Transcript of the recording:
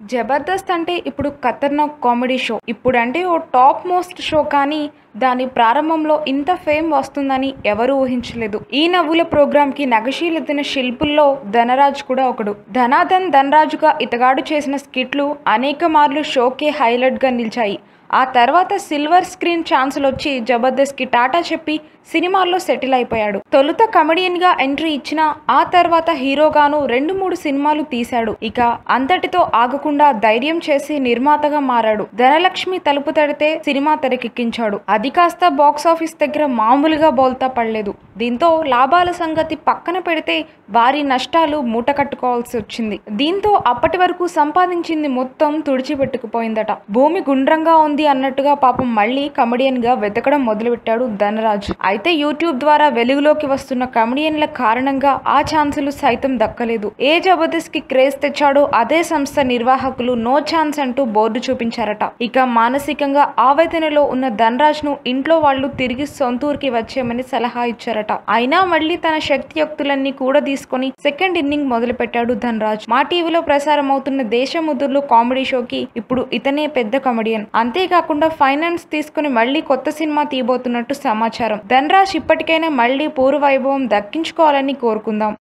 జబర్దస్త్ అంటే ఇప్పుడు ఖతర్నాక్ comedy show. ఇప్పుడంటే ఓ టాప్ మోస్ట్ షో, కానీ దాని ప్రారంభంలో ఇంత ఫేమ్ వస్తుందని ఎవరూ ఊహించలేదు. ఈ నవ్వుల ప్రోగ్రామ్ కి నగశీలెత్తిన శిల్పుల్లో ధనరాజ్ కూడా ఒకడు. ధనాధన్ ధనరాజుగా ఇతగాడు చేసిన స్కిట్లు అనేక మార్లు షోకే హైలైట్ గా నిలిచాయి. ఆ తర్వాత సిల్వర్ స్క్రీన్ ఛాన్సులు వచ్చి జబర్దస్త్ కి టాటా చెప్పి సినిమాల్లో సెటిల్ అయిపోయాడు. తొలుత కమెడియన్ గా ఎంట్రీ ఇచ్చిన ఆ తర్వాత హీరోగాను 2-3 సినిమాలు తీశాడు. ఇక అంతటితో ఆగకుండా ధైర్యం చేసి నిర్మాతగా మారాడు. ధనలక్ష్మి తలుపు తడితే సినిమా తెరకెక్కించాడు. అది కాస్త బాక్సాఫీస్ దగ్గర మామూలుగా బోల్తా పడలేదు. దీంతో లాభాల సంగతి పక్కన పెడితే భారీ నష్టాలు మూట కట్టుకోవాల్సి వచ్చింది. దీంతో అప్పటి వరకు సంపాదించింది మొత్తం తుడిచిపెట్టుకుపోయిందట. భూమి గుండ్రంగా ఉంది అన్నట్టుగా పాపం మళ్ళీ కమెడియన్ గా వెతకడం మొదలుపెట్టాడు ధనరాజ్. అయితే యూట్యూబ్ ద్వారా వెలుగులోకి వస్తున్న కమెడియన్ల కారణంగా ఆ ఛాన్సులు సైతం దక్కలేదు. ఏ జబర్దస్త్ కి క్రేజ్ తెచ్చాడో అదే సంస్థ నిర్వాహకులు నో ఛాన్స్ అంటూ బోర్డు చూపించారట. ఇక మానసికంగా ఆవేదనలో ఉన్న ధనరాజ్ ను ఇంట్లో వాళ్ళు తిరిగి సొంతూరుకి వచ్చేయమని సలహా ఇచ్చారట. అయినా మళ్ళీ తన శక్తియుక్తులన్నీ కూడా తీసుకొని సెకండ్ ఇన్నింగ్ మొదలు పెట్టాడు ధనరాజ్. మా టీవీలో ప్రసారం అవుతున్న దేశముద్దులు కామెడీ షోకి ఇప్పుడు ఇతనే పెద్ద కమెడియన్. అంతేకాకుండా ఫైనాన్స్ తీసుకుని మళ్ళీ కొత్త సినిమా తీయబోతున్నట్టు సమాచారం. ధనరాజ్ ఇప్పటికైనా మళ్ళీ పూర్వ వైభవం దక్కించుకోవాలని కోరుకుందాం.